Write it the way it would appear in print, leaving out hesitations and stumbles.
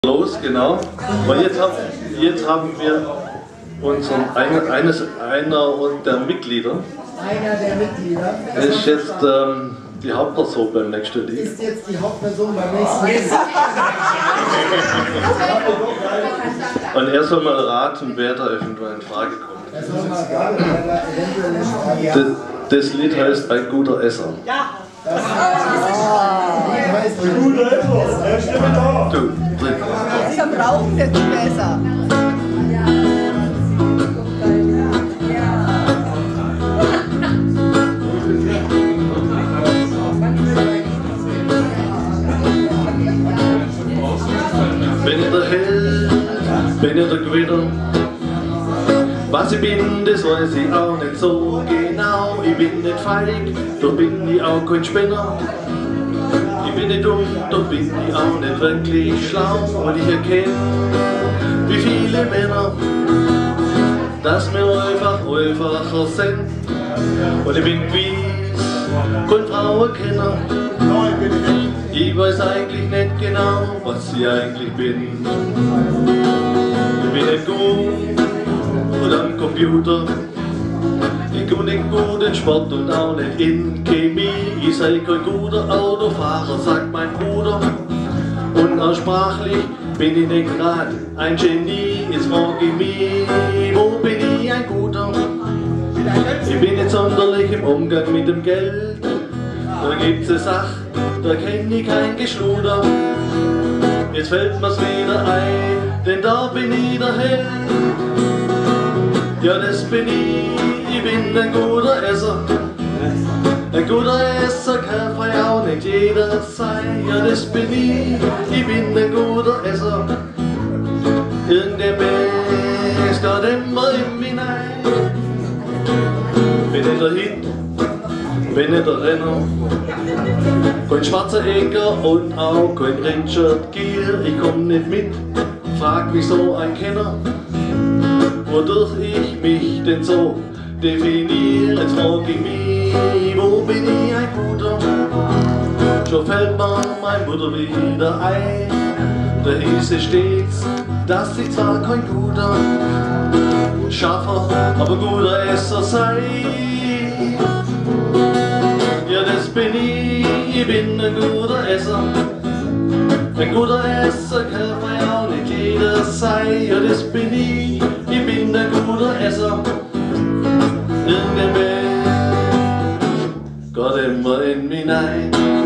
Los, genau. Und jetzt haben wir unseren einer der Mitglieder. Einer der Mitglieder. Das ist jetzt die Hauptperson beim nächsten Lied. Ist jetzt die Hauptperson beim nächsten Lied. Und er soll mal raten, wer da eventuell in Frage kommt. Er soll mal raten, wer da eventuell in Frage kommt. Das Lied heißt Ein guter Esser. Ja. Das heißt ein guter Esser. Stimme da. Du, trink. Wir brauchen jetzt besser. Bin ich der Held, bin ich der Gewinner? Was ich bin, das weiß ich auch nicht so genau. Ich bin nicht feig, doch bin ich auch kein Spinner. Ich bin nicht dumm, doch bin ich auch nicht wirklich schlau. Und ich erkenne, wie viele Männer, dass wir einfacher sind. Und ich bin gewiss, kein Frauenkenner. Ich weiß eigentlich nicht genau, was ich eigentlich bin. Ich bin nicht gut am Computer, ich bin nicht gut in Sport und auch nicht in Chemie. Ich sei kein guter Autofahrer, sagt mein Bruder. Und auch sprachlich bin ich nicht grad ein Genie. Jetzt frag ich mich, wo bin ich ein guter? Ich bin nicht sonderlich im Umgang mit dem Geld. Da gibt's eine Sache, da kenn ich kein Geschluder. Jetzt fällt mir's wieder ein, denn da bin ich der Held. Ja, das bin ich bin ein guter Esser. Ein guter Esser kann frei auch nicht jeder sein. Ja, das bin ich bin ein guter Esser. Irgendein Mensch geht immer in mich hinein. Bin ich der Hit, bin ich der Renner. Kein schwarzer Eger und auch kein Richard Gere. Ich komm nicht mit, frag mich so ein Kenner, wodurch ich mich denn so definiere. Jetzt frag ich mich, wo bin ich ein guter? Schon fällt mir mein Mutter wieder ein. Da hieß es stets, dass ich zwar kein guter Schaffer, aber guter Esser sei. Ja, das bin ich bin ein guter Esser. Ein guter Esser kann frei auch nicht jeder sein. Ja, das bin ich bin ein guter Esser. Irgendein Mensch geht immer in mich hinein.